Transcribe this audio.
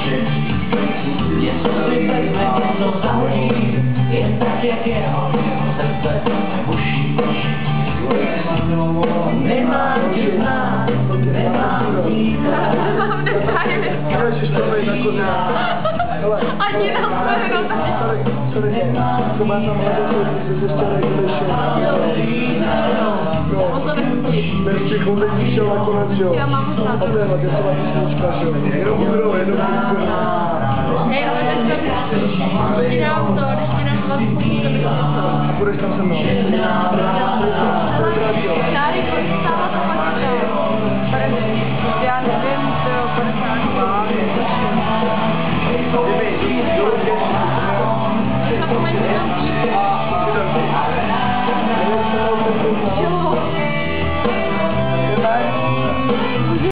Něco mi vezme, něco zahodí, jen tak, jak je, jeho srdce nebuší. Nemám tě znát, nemám tě znát. Nemám nezájem. Ježiš, to je jako Ani nám to jenom taky. To má tam hledat, že jste O to nechci. bez těch hodek šel nakonec, jo. Já mám možná to. A to je Vaděsová písnička, že jo. Jenom budou, jenom budou. Hej, ale tak ti dám to, když ti dám 20 minut, to by to. A budeš tam se mnou.